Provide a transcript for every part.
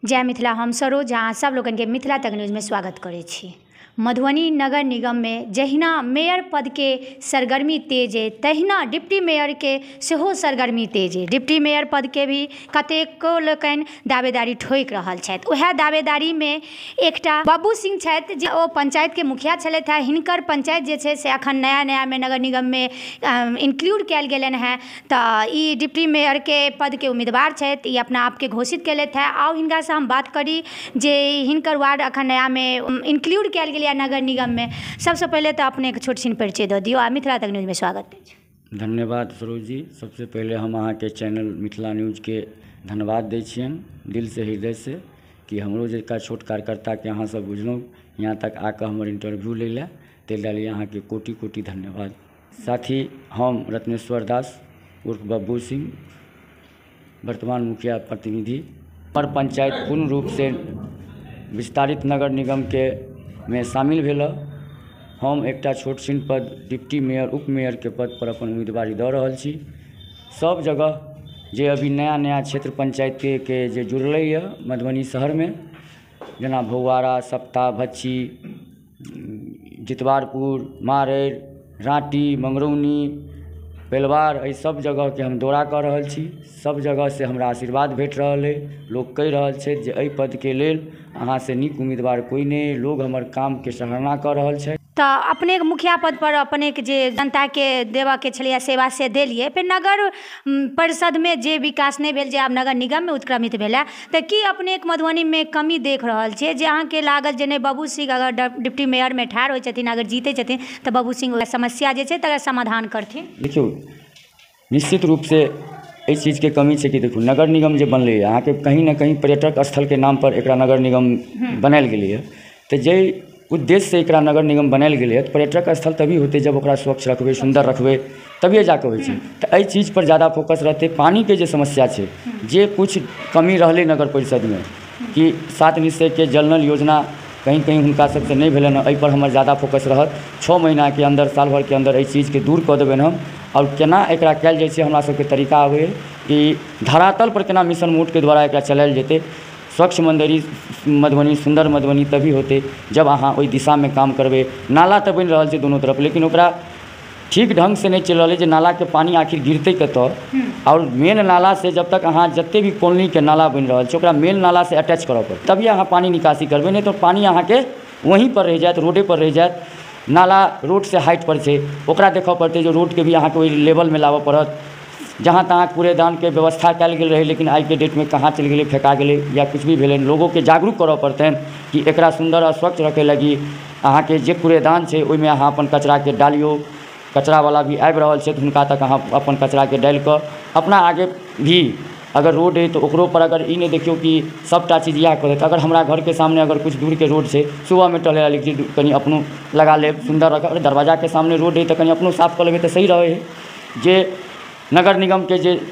जय मिथिला। हम सरोज अहाँ सब लोगन के मिथिला तक न्यूज़ में स्वागत करै छी। मधुबनी नगर निगम में जहिना मेयर पद के सरगर्मी तेज है, तहिना डिप्टी मेयर के सेहो सरगर्मी तेज है। डिप्टी मेयर पद के भी कतेको लोकनि दावेदारी ठोकि रहल छथि। उएह दावेदारी में एकटा बब्बू सिंह छथि जे ओ पंचायत के मुखिया छलथि हैं। हिनकर पंचायत जे छै से अखन नया नया में नगर निगम में इंक्लूड कयल गेलनि हैं। तऽ ई डिप्टी मेयर के पद के उम्मीदवार छथि, ई अपना आप के घोषित केलथि हैं। आउ हिनका से हम बात करी जे हिनकर वार्ड अखन नया में इंक्लूड कयल गेल नगर निगम में। सबसे पहले तो अपने एक छोट छिन परिचय दऽ दियौ आ मिथिला तक न्यूज़ में स्वागत अछि। धन्यवाद सरोज जी। सबसे पहले हम अहाँ के चैनल मिथिला न्यूज़ के धन्यवाद दै छियनि दिल से हृदय से कि हमरो जका छोट कार्यकर्ता के अहाँ सब बुझलहुँ यहाँ तक आके हमर इंटरव्यू लै लए, ताहि लिए अहाँ के कोटि कोटि धन्यवाद। साथ ही हम रत्नेश्वर दास उर्फ बब्बू सिंह, वर्तमान मुखिया प्रतिनिधि, पर पंचायत पूर्ण रूप से विस्तारित नगर निगम के में शामिल भेल। हम एकटा छोट छिन पद डिप्टी मेयर उप मेयर के पद पर अपन उम्मीदवारी दऽ रहल छी। सब जगह जे अभी नया नया क्षेत्र पंचायत के जे जुड़लै है मधुबनी शहर में, जेना भौआरा, सप्ता, भच्छी, जितवारपुर, मारैर, राँटी, मंगरौनी, बेलवार, एहि सब जगह के हम दौरा कऽ रहल छी। सब जगह से हमरा आशीर्वाद भेट रहल है। लोग कहि रहल छै जे एहि पद के लेल अहाँ से नीक उम्मीदवार कोई नहीं। लोग हमर काम के सराहना कऽ रहल छै। तो अपने के मुखिया पद पर अपने के जे जनता के देवा के छलिया सेवा से देलिए, फिर नगर परिषद में जे विकास नहीं भेल, जे आब नगर निगम में उत्क्रमित भेला, तो की अपने के मधुबनी में कमी देख रहल छियै जे अहाँ के लागल जे नहीं बब्बू सिंह अगर डिप्टी मेयर में ठाढ़ होइ छथिन, अगर जीते छथिन तो बब्बू सिंह समस्या जे छै तकर समाधान करथिन? देखियो, निश्चित रूप से एहि चीज के कमी छै कि देखो नगर निगम जे बनलै अहाँ के कहीं ना कहीं पर्यटक स्थल के नाम पर एकरा नगर निगम बनायल गेलै है। तो जे उद्देश्य से एकरा नगर निगम बनायल गेलै है, तो पर्यटक स्थल तभी होते जब ओकरा स्वच्छ रखबै, सुंदर रखबै, तभिए जाके होइ छै। तो एहि चीज पर ज़्यादा फोकस रहते। पानी के जे समस्या छै, जे कुछ कमी रहलै नगर परिषद में कि 7 निश्चय के जल नल योजना कहीं कहीं हुनका सबसे नहीं भेलनि, एहि पर हमर ज़्यादा फोकस रहत। 6 महीना के अंदर, साल भर के अंदर एहि चीज के दूर कऽ देबनि हम। और केना एकरा कयल जाइ छै, हमरा सबके तरीका आबै है कि धरातल पर केना मिशन मोड के द्वारा एकरा चलायल जेतै। स्वच्छ मधुबनी, सुंदर मधुबनी तभी होते जब अहाँ ओहि दिशा में काम करबै। नाला तो बनि रहल छै दोनों तरफ, लेकिन ओकरा ठीक ढंग से नहीं चल रहा है जे नाला के पानी आखिर गिरते कतऽ। और मेन नाला से जब तक अहाँ जते भी कॉलोनी के नाला बनि रहल छै ओकरा मेन नाला से अटैच करऽ पड़त, तभी अहाँ पानी निकासी करबै। नहीं तो पानी अहाँ के वहीं पर रह जायत, रोडे पर रह जायत। नाला रोड से हाइट पर छै, ओकरा देखऽ पड़तै जो रोड के भी अहाँ के ओहि लेवल में लाबऽ पड़त। जहाँ तहाँ कूड़ेदान के व्यवस्था कयल गेल रहे, लेकिन आज के डेट में कहाँ चलि गेलै, फेंका गेलै या कुछ भी भेलै। लोगों के जागरूक करऽ पड़तनि कि एकरा सुंदर और स्वच्छ रखे लगी अहाँ के जे कूड़ेदान छै ओहिमे अहाँ अपन कचरा के डालियो। कचरा वाला भी आबि रहल छै, हुनका तक अहाँ अपन कचरा के डालि कऽ अपना आगे भी अगर रोड है तो ओकरो पर अगर ई नहीं देखियो कि सबटा चीज इएह करत। अगर हमरा घर के सामने अगर कुछ दूर के रोड छै, सुबह में टहले वाली चीज कनी अपनो लगा लेब, सुंदर रख। अगर दरवाजा के सामने रोड है तो कनी अपनो साफ कऽ लेबै तो सही रहे है। जे नगर निगम के जे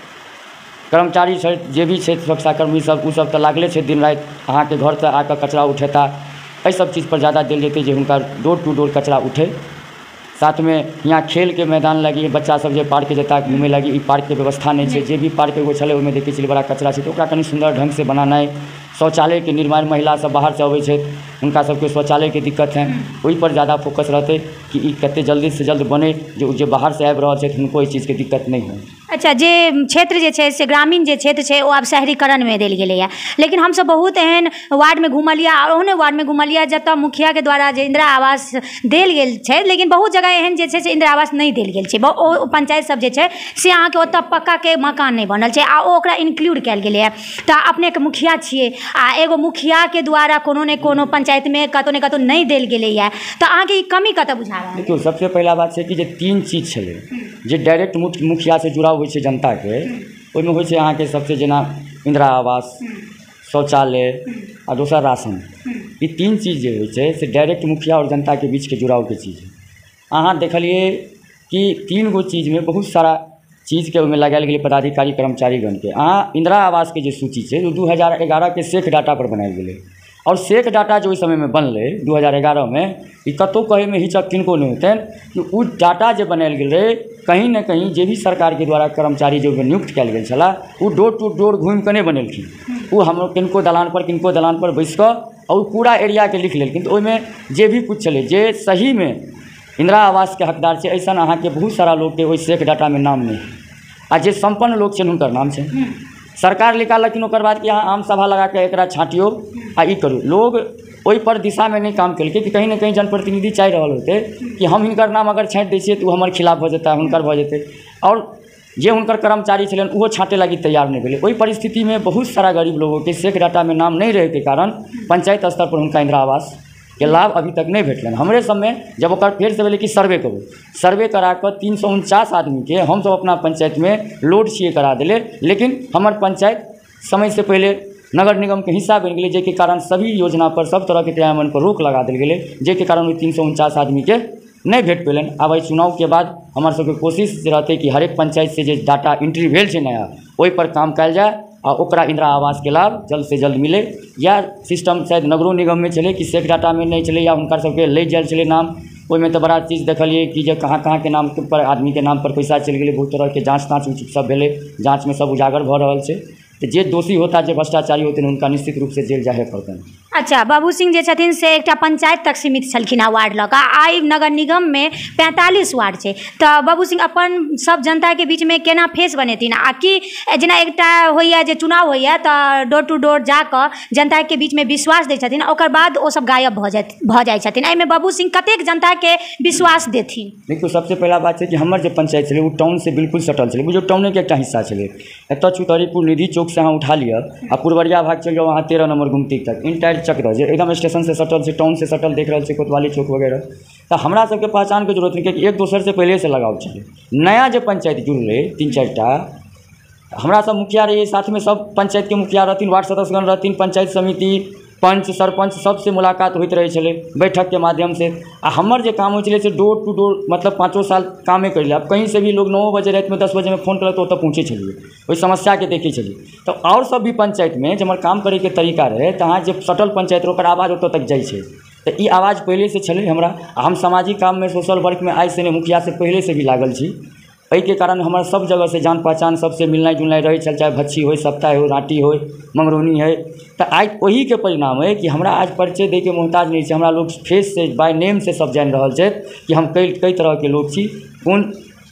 कर्मचारी छै, जे भी छै सुरक्षाकर्मी सब, उ सब तो लागले छै दिन राति अहाँ के घर से आके कचरा उठेता। एहि सब चीज पर ज़्यादा देल जेतै जे हुनका डोर टू डोर कचरा उठे। साथ में यहाँ खेल के मैदान लगी, बच्चा सब जे पार्क जेता घूमे लगी, ई पार्क के व्यवस्था नहीं छै। जे भी पार्क एगो छलै ओहिमे देखै छलियै बड़ा कचरा छै, तो ओकरा कनी सुंदर ढंग से बनानाइ। शौचालय के निर्माण, महिला सब बाहर से अबै छै हुनका सबके शौचालय के दिक्कत है, ओहि पर ज़्यादा फोकस रहते कि ई कते जल्दी से जल्द बने जे बाहर से आबि रहल छै हुनको एहि चीज के दिक्कत नहीं हो। अच्छा, जे क्षेत्र जे छै से ग्रामीण जे क्षेत्र छै ओ आब शहरीकरण में देल गेलै है, लेकिन हमसब बहुत एहन वार्ड में घुमलिया और ओहने वार्ड में घुमलिया जतऽ मुखिया के द्वारा जे इंदिरा आवास देल गेल छै, लेकिन बहुत जगह एहन जे छै से इंदिरा आवास नहीं देल गेल छै। ओ पंचायत सब जे छै से अहाँ के ओतऽ पक्का के मकान नहीं बनल छै आ ओकरा इंक्लूड कयल गेलै है। तऽ अपने के मुखिया छियै आ एगो मुखिया के द्वारा कोनो ने कोनो पंचायत में कतौ ने कतौ नहीं देल गेलै है, तऽ अहाँ के ई कमी कतऽ बुझा रहल है? देखियो, सबसे पहला बात छै कि जे 3 चीज छलै जे डायरेक्ट मुखिया से जुड़ाव होइ छै जनता के, ओहिमे होइ छै अहाँ के सबसे जेना इंदिरा आवास, शौचालय आ दोसर राशन। ई 3 चीज जे होइ छै से डायरेक्ट मुखिया और जनता के बीच के जुड़ाव के चीज है। अहाँ देखलिए कि 3 गो चीज में बहुत सारा चीज के ओहिमे लगायल गेलै पदाधिकारी कर्मचारीगण के। अहाँ इंदिरा आवास के जे सूची छै 2011 के शेख डाटा पर बनायल गेलै, और शेख डाटा जो ओहि समय में बनलै 2011 में, ई कतौ कहे में हिचक किनको नहीं होतनि कि उ डाटा जे बनायल गेल रहे कहीं ना कहीं जे भी सरकार के द्वारा कर्मचारी जो नियुक्त कयल गेल छला उ डोर टू डोर घूमि कऽ नहीं बनेलखिन। वो हम किनको दलान पर बैस कऽ और पूरा एरिया के लिख लेलखिन। तो ओहिमे जे भी कुछ चले जे सही में इंदिरा आवास के हकदार छै ऐसा अहाँ के बहुत सारा लोग के ओहि सेक डाटा में नाम नहीं आ जे संपन्न लोग छै हुनकर नाम छै। सरकार निकाललखिन ओकर बाद कि अहाँ आम सभा लगा के एकरा छाँटियो आ ई करू। लोग ओहि पर दिशा में नहीं काम केलकै कि कहीं ना कहीं जनप्रतिनिधि चाहि रहल होते कि हम हिनकर नाम अगर छाँटि दै छियै तऽ ओ हमर खिलाफ भऽ जेतै, हुनकर भऽ जेतै, और जे हुनकर कर्मचारी छलनि ओहो छाँटे लागी तैयार नहीं भेलै। ओहि परिस्थिति में बहुत सारा गरीब लोगों के सेक डाटा में नाम नहीं रहै के कारण पंचायत स्तर पर हुनका इंदिरा आवास के लाभ अभी तक नहीं भेटलनि। हमरे सबमे जब ओकर फेर से भेलै कि सर्वे करू, सर्वे करा कऽ 349 आदमी के हम सब अपना पंचायत में लोड छियै करा देले, लेकिन हमर पंचायत समय से पहले नगर निगम के हिस्सा बनि गेलै, जाहिके कारण सभी योजना पर सब तरह के क्रियान्वयन पर रोक लगा देल गेलै, जाहिके कारण 349 आदमी के नहीं भेट पेलनि। आब एहि चुनाव के बाद हमर सबके कोशिश रहतै कि हरेक पंचायत से जे डाटा एंट्री भेल छै नया ओहि पर काम कयल जाय आ ओकरा इंदिरा आवास के लाभ जल्द से जल्द मिले। या सिस्टम शायद नगरो निगम में छलै कि सेक डाटा में नहीं छलै या हुनकर सबके लै जायल छलै नाम। ओहिमे तऽ बड़ा चीज देखलिए कि जे कहाँ कहाँ के नाम पर आदमी के नाम पर पैसा चलि गेलै, बहुत तरह के जाँच सब भेलै, जाँच में सब उजागर भऽ रहल छै। तो जे दोषी होता जे भ्रष्टाचारी होते उनका निश्चित रूप से जेल जाहे पड़तनि। अच्छा, बाबू सिंह जे छथिन से एकटा पंचायत तक सीमित छलखिन आ वार्ड लऽ कऽ, आइ नगर निगम में 45 वार्ड छै। तऽ बाबू सिंह अपन सब जनता के बीच में केना फेस बनेथिन आ कि जेना एकटा होइए जे चुनाव होइए तऽ डोर टू डोर जाकऽ जनता के बीच में विश्वास दै छथिन, ओकर बाद ओ सब गायब भऽ जाइ छथिन। एहिमे बाबू सिंह कतेक जनता के विश्वास देथिन? देखियौ, सबसे पहला बात है कि हमर जे पंचायत छलै ओ टाउन से बिल्कुल सटल छलै, बुझियौ टाउने के एकटा हिस्सा छलै। एतऽ चुतरीपुर निधि चौक से अहाँ उठा लिअ आ पुरवरिया भाग चलि जाओ वहाँ 13 नंबर गुमती तक इंटायर चक्र जे एकदम स्टेशन से सटल छै, टाउन से सटल देख रहल छै, कोतवाली चौक वगैरह। तो हमरा सबके पहचान के जरूरत नहीं कि एक दोसर से पहले से लगाव छलै। नया जे पंचायत जुड़लै 3-4 टा हमरा सब मुखिया रहिए, साथ में सब पंचायत के मुखिया रहथिन, वार्ड सदस्यगण रहथिन, पंचायत समिति पंच सरपंच सबसे मुलाकात होइत रहे छलै बैठक के माध्यम से। आ हमर जे काम होइ छलै से डोर टू डोर, मतलब 5 साल कामे करिले। अब कहीं से भी लोग 9 बजे रात में 10 बजे में फोन करल तो ओतऽ पहुँचे छलिए, ओहि समस्या के देखै छलिए। तो और सब भी पंचायत में जे हमर काम करे के तरीका रहे तऽ अहाँ जे सटल पंचायत ओकर आवाज ओतऽ तक जाइ छै। तो ई आवाज पहले से छलै हमरा। हम सामाजिक काम में सोशल वर्क में आइ से नहीं मुखिया से पहले से भी लागल छी। एहि के कारण हमारा सब जगह से जान पहचान सबसे मिलनाइ जुलनाइ रहै छल, चाहे भच्छी हो, सप्ताह हो, राँटी हो, मंगरौनी है। तो आज वही के परिणाम है कि हमरा आज परिचय दे के मोहताज नहीं छै। हमरा लोग फेस से बाय नेम से सब जान रहल छै कि हम कई तरह के लोग छी, कोन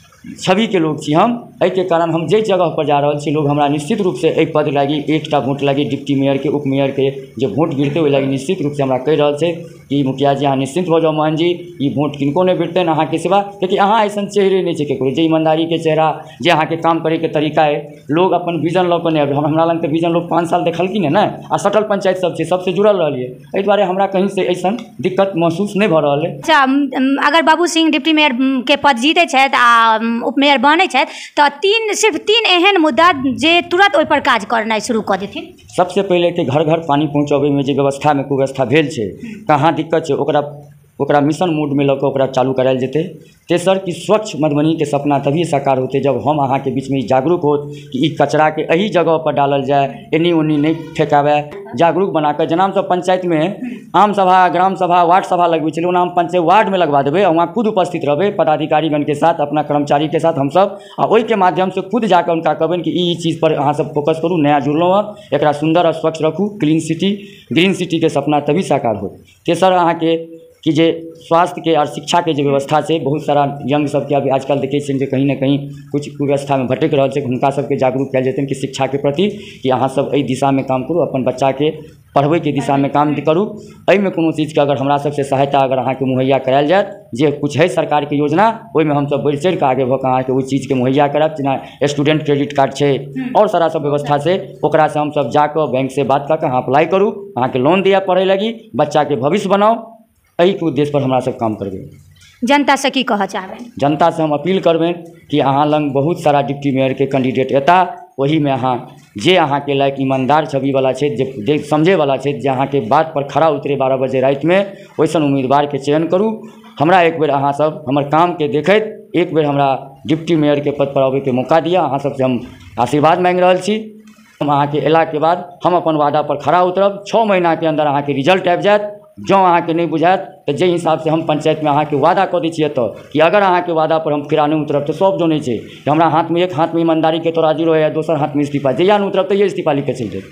छवि के लोग छी हम। एहि के कारण हम जे जगह पर जा रहल छी लोग हमरा निश्चित रूप से एहि पद लागी एकटा वोट लागी डिप्टी मेयर के, उप मेयर के जे वोट गिरते ओहि लागी निश्चित रूप से हमरा कहि रहल छै कि मुखिया जी अहाँ निश्चिंत भऽ जाओ, मोहन जी ई वोट किनको नहीं भेटतनि अहाँ के सिवा, क्योंकि अहाँ ऐसा चेहरे नहीं छै ककरो जे ईमानदारी के चेहरा, जे अहाँ के काम करे के तरीका है। लोग अपन विजन लऽ कऽ नहीं आबि, हमरा लग तऽ विजन लोग 5 साल देखलखिन है ना, आ सटल पंचायत सब छै, सबसे जुड़ल रहलिए। एहि दुआरे हमरा कहीं से ऐसा दिक्कत महसूस नहीं भऽ रहल है। अच्छा, अगर बाबू सिंह डिप्टी मेयर के पद जीते छथि आ उप मेयर बनै छथि तऽ सिर्फ 3 एहन मुद्दा जे तुरंत ओहि पर काज करनाइ शुरू कऽ देथिन। सबसे पहले कि घर घर पानी पहुँचाबे में जे व्यवस्था में कुव्यवस्था भेल छै, कहाँ दिक्कत छै ओकरा मिशन मोड में लऽ कऽ ओकरा चालू करायल जेतै। तेसर कि स्वच्छ मधुबनी के सपना तभी साकार होते जब हम अहाँ के बीच में जागरूक होत कि ई कचरा के एही जगह पर डालल जाए, एनी ओनी नहीं फेंकावे, जागरूक बनाकर। जेना हम सब पंचायत में आम सभा, ग्राम सभा, वार्ड सभा लगबै छलै, ओना हम पंचायत वार्ड में लगवा देबै, वहाँ खुद उपस्थित रहबै पदाधिकारीगण के साथ, अपना कर्मचारी के साथ हम सब, आ ओहि के माध्यम से खुद जाकर उनका कहबनि कि ई चीज़ पर अहाँ सब फोकस करू, नया जुड़लहुँ हँ, एकरा सुंदर और स्वच्छ रखू, क्लीन सिटी ग्रीन सिटी के सपना तभी साकार होत। तेसर अहाँ के कि जे स्वास्थ्य के और शिक्षा के जो व्यवस्था है, बहुत सारा यंग सबके अभी आजकल देखे कि कहीं ना कहीं कुछ कुव्यवस्था में भटक रहा है, हुनका सबके जागरूक कयल जेतनि कि शिक्षा के प्रति कि अहाँ सब एहि दिशा में काम करू, अपन बच्चा के पढ़बै के दिशा में काम करू। एहिमे कोनो चीज के अगर हमरा सबसे सहायता अगर अहाँ के मुहैया करायल जाए, जे कुछ है सरकार के योजना, ओहिमे हम सब बढ़ि चढ़ि के आगे भऽ कऽ अहाँ के ओहि चीज के मुहैया करब। जेना स्टूडेंट क्रेडिट कार्ड छै और सारा सब व्यवस्था से, ओकरा से हम सब जाकर बैंक से बात कऽ के अहाँ अप्लाई करू, अहाँ के लोन दिया पढ़े लगी, बच्चा के भविष्य बनाओ। एहि के उद्देश्य पर हमरा सब काम करबै। जनता से की कहऽ चाहबै? जनता से हम अपील करबै कि अहाँ लग बहुत सारा डिप्टी मेयर के कैंडिडेट एता, वही में अहाँ जे अहाँ के लायक ईमानदार छवि वाला छै, जे समझे वाला छै, जे अहाँ के बात पर खड़ा उतरे 12 बजे रात में, वैसन उम्मीदवार के चयन करू। हमरा एक बेर अहाँ सब हमर काम के देखैत एक बेर हमरा डिप्टी मेयर के पद पर आबे के मौका दिया। अहाँ सबसे हम आशीर्वाद मांगि रहल छी। हम अहाँ के एला के बाद हम अपन वादा पर खड़ा उतरब। 6 महीना के अंदर अहाँ के रिजल्ट आबि जायत। जँ अहाँ के नहीं बुझायत तो जे हिसाब से हम पंचायत में अहाँ के वादा कऽ दै छियै तो कि अगर अहाँ के वादा पर हम फिरा नहीं उतरब तो सब जो नहीं छै कि हमरा हाथ में एक हाथ में ईमानदारी के तराजू रहे, दोसर हाथ में इस्तीफा, जहिया नहीं उतरब तहिया इस्तीफा लिख के चलि जायब।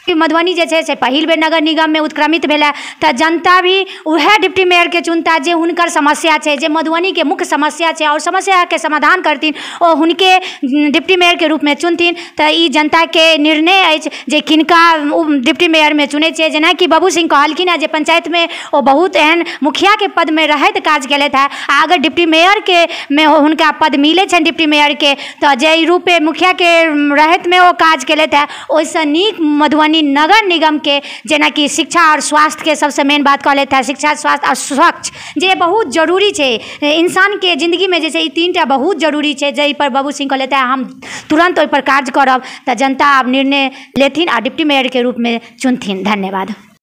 मधुबनी जे छै से पहिल बेर नगर निगममे उत्क्रमित भेलै तऽ जनता भी उएह डिप्टी मेयरके चुनता जे हुनकर समस्या छै, जे मधुबनीके मुख्य समस्या छै और समस्याके समाधान करथिन ओ हुनके डिप्टी मेयरके रूपमे चुनथिन। तऽ ई जनताके निर्णय अछि जे किनका डिप्टी मेयरमे चुनै छै। जेनाकि बाबू सिंह कहलखिन हँ जे पंचायतमे ओ बहुत एहन मुखियाके पदमे रहैत काज केलथि हँ, आ अगर डिप्टी मेयरके मे हुनका पद मिलै छनि डिप्टी मेयरके तऽ जाहि रूपे मुखियाके रहैतमे ओ काज केलथि हँ, ओहिसँ नीक मधुबनी नगर निगमके जेनाकि शिक्षा और स्वास्थ्यके सबसँ मेन बात कहलथि हँ, शिक्षा, स्वास्थ्य और स्वच्छ जे बहुत जरूरी छै इंसानके जिन्दगीमे, जे छै ई तीनटा बहुत जरूरी छै, जाहि पर बाबू सिंह कहलथि हँ हम तुरंत ओहि पर काज करब। तऽ जनता आब निर्णय लेथिन आ डिप्टी मेयरके रूपमे चुनथिन। धन्यवाद।